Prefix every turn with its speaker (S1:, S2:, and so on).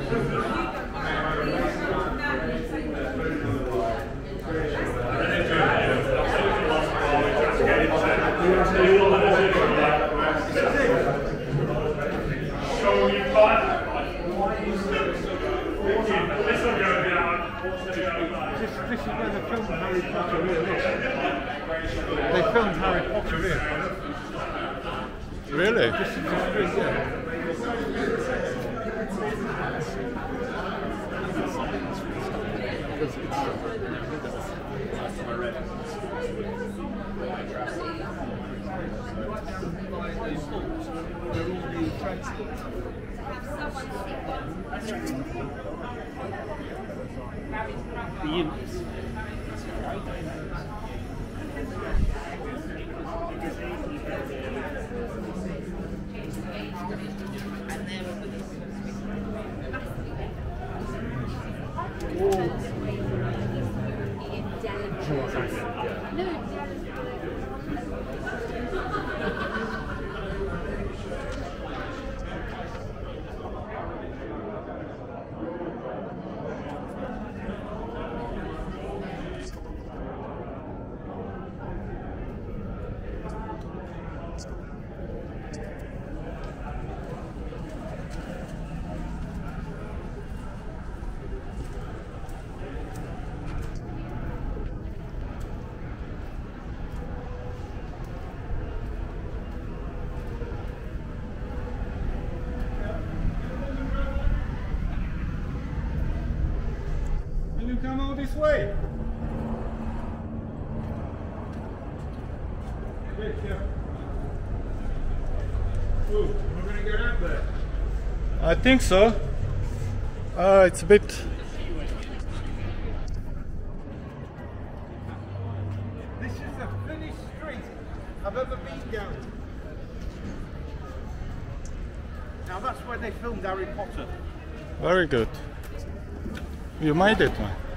S1: This is where they filmed Harry Potter here, look. They filmed Harry Potter here.
S2: Really?
S1: This is the street, yeah.
S3: The imps.
S1: You come all this way. Ooh, we're going to get out there.
S2: I think so. It's a bit.
S1: This is the thinnest street I've ever been down. Now that's where they filmed Harry Potter.
S2: Very good. You made it, man.